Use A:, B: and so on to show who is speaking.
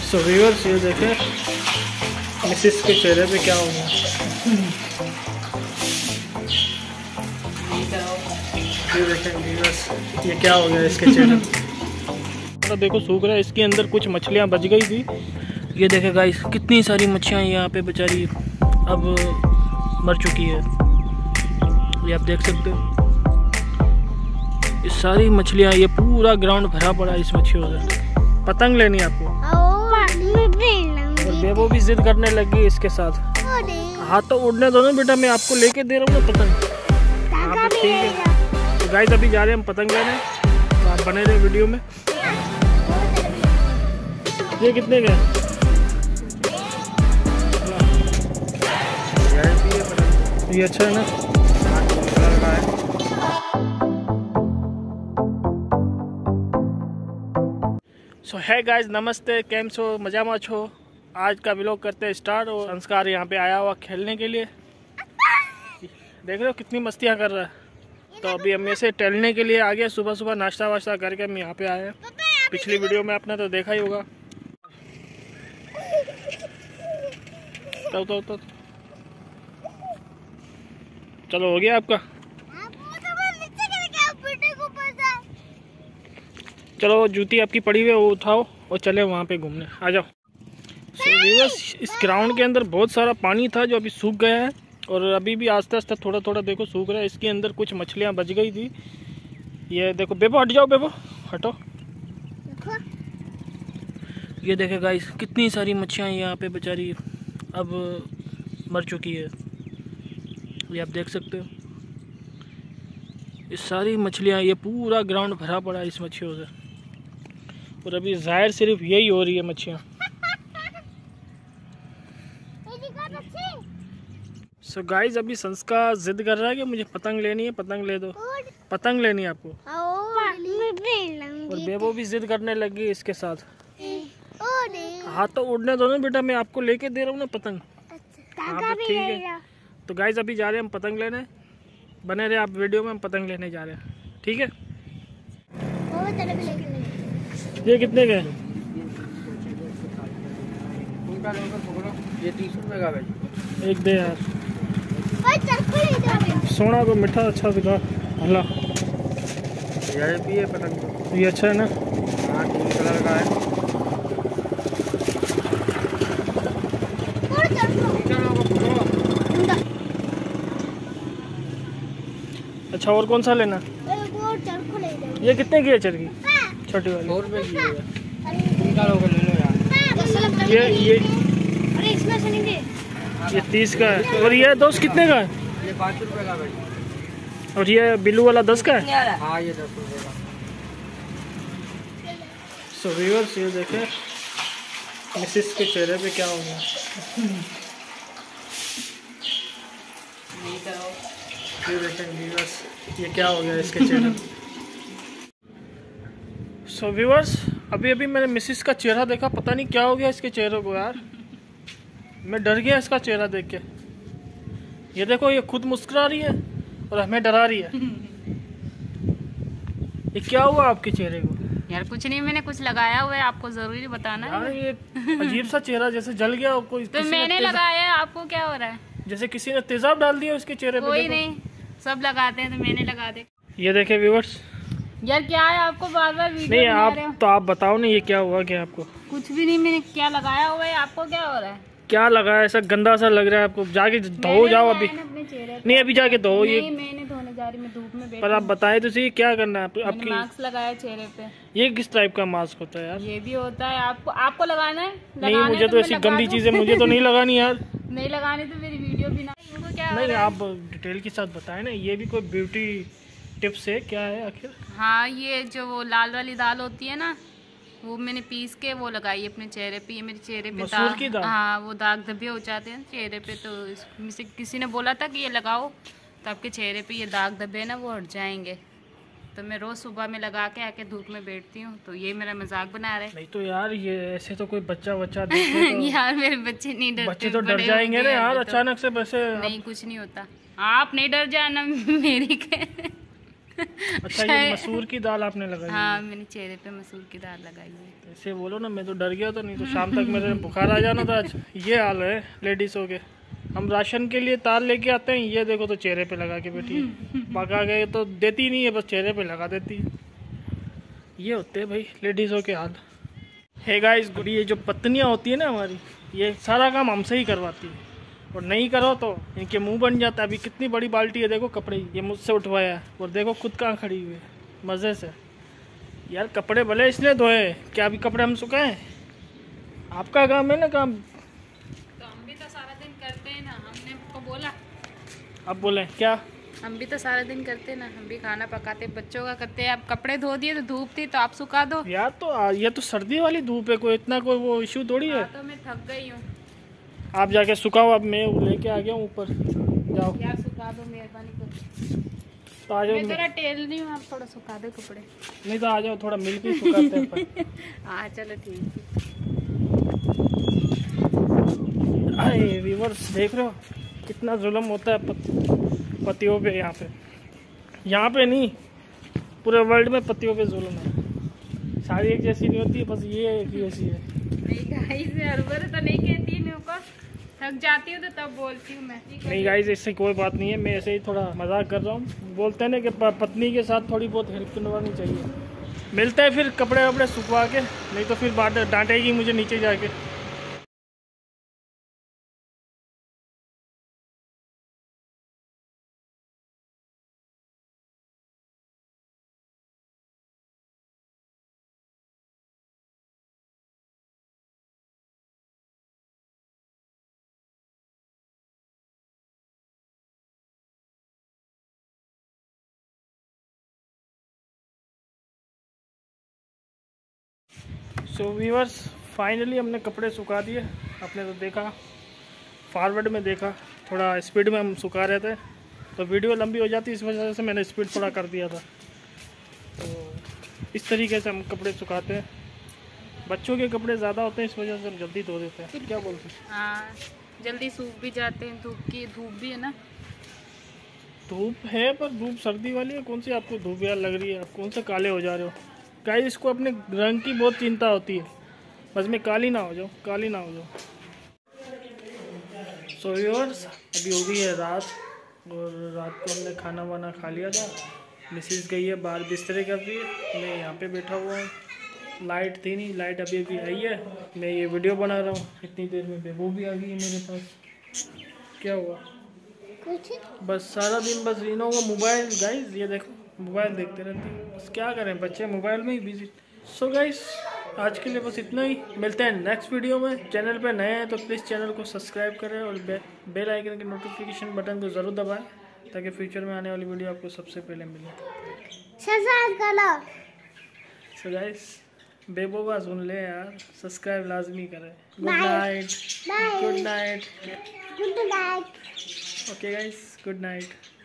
A: So viewers, ये देखें Mrs के चेहरे पे क्या हो गया। ये देखें व्यूअर्स, ये क्या हो गया इसके चेहरे पे। तो देखो सूख रहा है, इसके अंदर कुछ मछलियाँ बच गई थी। ये देखें गाइस, कितनी सारी मच्छियाँ यहाँ पे बेचारी अब मर चुकी है। ये आप देख सकते हो, ये सारी मछलियाँ, ये पूरा ग्राउंड भरा पड़ा है इस मच्छियों से। पतंग लेनी है आपको, और बेबो भी जिद करने लगी इसके साथ। हाँ तो उड़ने दो ना बेटा, मैं आपको लेके दे रहा हूँ ना पतंग। हाँ तो ठीक है। तो गाइस अभी जा रहे हैं हम पतंग लेने, तो आप बने रहे वीडियो में। ये कितने के? ये अच्छा है ना, कलर का है। सो है गाइस, नमस्ते, केम छो, मजा में छो। आज का व्लॉग करते हैं स्टार्ट। और संस्कार यहाँ पे आया हुआ खेलने के लिए, देख रहे हो कितनी मस्तियाँ कर रहा है। तो अभी हम ऐसे टहलने के लिए आ गए, सुबह सुबह नाश्ता वाश्ता करके हम यहाँ पे आए हैं। पिछली वीडियो में आपने तो देखा ही होगा। तो चलो, हो गया आपका? चलो, जूती आपकी पड़ी हुई है वो उठाओ और चले वहाँ पे घूमने, आ जाओ। इस ग्राउंड के अंदर बहुत सारा पानी था जो अभी सूख गया है, और अभी भी आस्ते आस्ते थोड़ा थोड़ा देखो सूख रहा है। इसके अंदर कुछ मछलियाँ बच गई थी। ये देखो, बेबो हट जाओ, बेबो हटो। ये देखे गाइस, कितनी सारी मच्छियाँ यहाँ पे बेचारी अब मर चुकी है। ये आप देख सकते हो, ये सारी मछलियाँ, ये पूरा ग्राउंड भरा पड़ा है इस मच्छियों से। और अभी जाहिर सिर्फ यही हो रही है मच्छियाँ। सो गाइस, अभी संस्कार जिद कर रहा है कि मुझे पतंग लेनी है, पतंग ले दो। पतंग लेनी है आपको, और बेबो भी जिद करने लगी इसके साथ। हाँ तो उड़ने दो ना बेटा, मैं आपको लेके दे रहा हूँ ना पतंग। हाँ तो ठीक है। तो गाइस अभी जा रहे हैं हम पतंग लेने, बने रहे आप वीडियो में। हम पतंग लेने जा रहे हैं, ठीक है। ये कितने के?
B: ये 30 रुपए का भाई।
A: एक दे यार, सोना को मीठा अच्छा दिखा। हल्ला
B: ये भी है पतंग तो।
A: ये अच्छा है ना?
B: हाँ, 3 कलर का है।
A: अच्छा, और कौन सा लेना? ये कितने की है चरखी? छोटी वाली
B: 100 रुपए की है। ले लो यार।
A: ये 30 का है। और ये दोस्त कितने का है?
B: ये 5 रुपए का भाई।
A: और ये बिल्लू वाला 10 का है?
B: हाँ, ये 10 रुपए का।
A: सो व्यूअर्स, ये देखें मिसिस के चेहरे पे क्या हो गया। ये देखें व्यूअर्स, ये क्या हो गया इसके चेहरे पे। सो व्यूअर्स, अभी अभी मैंने मिसिस का चेहरा देखा, पता नहीं क्या हो गया इसके चेहरे को यार। मैं डर गया इसका चेहरा देख के। ये देखो, ये खुद मुस्कुरा रही है और हमें डरा रही है। ये क्या हुआ आपके चेहरे को?
C: यार कुछ नहीं, मैंने कुछ लगाया हुआ है, आपको जरूरी बताना
A: यार ये अजीब सा चेहरा जैसे जल गया हो कोई।
C: तो मैंने लगाया, आपको क्या हो रहा है?
A: जैसे किसी ने तेजाब डाल दिया उसके चेहरे पे।
C: कोई नहीं, सब लगाते हैं तो मैंने लगा दे।
A: ये देखे व्यूअर्स।
C: यार क्या है, आपको बार बार वीडियो
A: नहीं
C: बना रहे हो?
A: आप तो आप बताओ ना, ये क्या हुआ क्या आपको?
C: कुछ भी नहीं, मैंने क्या लगाया हुआ है, आपको क्या हो रहा है?
A: क्या लगा, ऐसा गंदा सा लग रहा है आपको? जाके धो जाओ अभी।
C: अपने चेहरे
A: नहीं अभी जाके धो। ये
C: मैंने धोने जा रही, मैं धूप में बैठी।
A: पर आप बताएं तो सही, क्या करना है आपकी?
C: मास्क लगाया चेहरे पे।
A: ये किस टाइप का मास्क होता है यार?
C: ये भी होता है, आपको लगाना है?
A: नहीं, मुझे तो ऐसी गंदी चीजें मुझे तो नहीं लगानी यार।
C: नहीं लगानी तो मेरी वीडियो भी ना। क्या
A: नहीं, आप डिटेल के साथ बताएं ना, ये भी कोई ब्यूटी टिप्स है क्या है आखिर?
C: हाँ, ये जो वो लाल वाली दाल होती है ना, वो मैंने पीस के वो लगाई है अपने चेहरे पे। ये मेरे चेहरे पे
A: मसूर की दाल?
C: हाँ, वो दाग धब्बे हो जाते हैं चेहरे पे, तो मुझसे किसी ने बोला था कि ये लगाओ तो आपके चेहरे पे ये दाग धब्बे ना वो हट जाएंगे। तो मैं रोज सुबह में लगा के आके धूप में बैठती हूँ। तो ये मेरा मजाक बना रहे।
A: नहीं तो यार, ये ऐसे तो कोई बच्चा देखे तो
C: यार मेरे बच्चे नहीं डरते।
A: बच्चे तो डर जाएंगे ना यार, अचानक से वैसे।
C: नहीं, कुछ नहीं होता, आप नहीं डर जाना मेरी के।
A: अच्छा, ये मसूर की दाल आपने लगाई?
C: हाँ, मैंने चेहरे पे मसूर की दाल लगाई है।
A: ऐसे बोलो ना, मैं तो डर गया था, नहीं तो शाम तक मेरे बुखार आ जाना था। आज ये हाल है लेडीज़ों के। हम राशन के लिए ताल लेके आते हैं, ये देखो तो चेहरे पे लगा के बैठी है। पका गए तो देती नहीं है, बस चेहरे पे लगा देती है। ये होते हैं भाई लेडीज़ों के हाल। हे गाइस, ये जो पत्नियाँ होती है ना हमारी, ये सारा काम हमसे ही करवाती है, और नहीं करो तो इनके मुंह बन जाता है। अभी कितनी बड़ी बाल्टी है देखो कपड़े, ये मुझसे उठवाया है, और देखो खुद कहाँ खड़ी हुई है मज़े से। यार कपड़े भले इसलिए धोए, क्या अभी कपड़े हम सुखाएं? आपका काम है ना काम।
C: तो हम भी तो सारा दिन करते हैं ना, हमने आपको बोला।
A: अब बोले क्या?
C: हम भी तो सारा दिन करते हैं ना, हम भी खाना पकाते, बच्चों का करते हैं। आप कपड़े धो दिए तो धूप थी तो आप सुखा दो।
A: यार तो ये तो सर्दी वाली धूप है, कोई इतना कोई वो इशू थोड़ी है।
C: तो मैं थक गई हूँ।
A: आप जाके सुखाओ, अब मैं लेके आ गया हूँ ऊपर, जाओ।
C: यार सुखा दो मेहरबानी कर।
A: तो आ जाओ।
C: मैं थोड़ा टेल नहीं हूँ, आप थोड़ा सुखा दो कपड़े।
A: नहीं तो आ जाओ, थोड़ा मिलके सुखाते हैं।
C: हाँ चलो ठीक है।
A: अरे व्यूअर्स, देख रहे हो कितना जुल्म होता है पतियों पे। यहाँ पे नहीं, पूरे वर्ल्ड में पतियों पे जुल्म है। सारी एक जैसी नहीं होती, बस ये एक जैसी है।
C: नहीं गाइस, हर बार तो नहीं कहती मेरे को, थक जाती हूँ तो तब बोलती हूँ मैं।
A: नहीं गाइस, इससे कोई बात नहीं है, मैं ऐसे ही थोड़ा मजाक कर रहा हूँ। बोलते हैं ना कि पत्नी के साथ थोड़ी बहुत हेल्प करवानी चाहिए। मिलते हैं फिर कपड़े वपड़े सुखवा के, नहीं तो फिर बात डांटेगी मुझे नीचे जाके। सो व्यूअर्स, फाइनली हमने कपड़े सुखा दिए। आपने तो देखा, फॉरवर्ड में देखा, थोड़ा स्पीड में हम सुखा रहे थे तो वीडियो लंबी हो जाती, इस वजह से मैंने स्पीड थोड़ा कर दिया था। तो इस तरीके से हम कपड़े सुखाते हैं। बच्चों के कपड़े ज़्यादा होते हैं, इस वजह से हम जल्दी धो देते हैं। फिर क्या बोलते हैं?
C: हाँ, जल्दी सूख भी जाते हैं। धूप भी है ना।
A: धूप है, पर धूप सर्दी वाली है। कौन सी आपको धूप यार लग रही है? आप कौन से काले हो जा रहे हो? गाइस, इसको अपने रंग की बहुत चिंता होती है, बस मैं काली ना हो जाऊँ, काली ना हो जाऊँ। सो व्यूअर्स, अभी हो गई है रात, और रात को हमने खाना वाना खा लिया था। मिसेस गई है बाहर बिस्तरे कर रही है, मैं यहाँ पे बैठा हुआ हूँ। लाइट थी नहीं, लाइट अभी अभी आई है। मैं ये वीडियो बना रहा हूँ, इतनी देर में बेबू भी आ गई है मेरे पास। क्या हुआ? कुछ बस सारा दिन बस रीना हुआ मोबाइल। गाइस ये देखो, मोबाइल देखते रहते हैं, बस क्या करें, बच्चे मोबाइल में ही बिजी। सो गाइस, आज के लिए बस इतना ही। मिलते हैं नेक्स्ट वीडियो में। चैनल पे नए हैं तो प्लीज़ चैनल को सब्सक्राइब करें, और बेल आइकन के नोटिफिकेशन बटन को ज़रूर दबाएं, ताकि फ्यूचर में आने वाली वीडियो आपको सबसे पहले मिले। सो गाइस, बेबोबा सुन ले यार, सब्सक्राइब लाजमी करें। Good night, good night, good night. Okay guys, good night.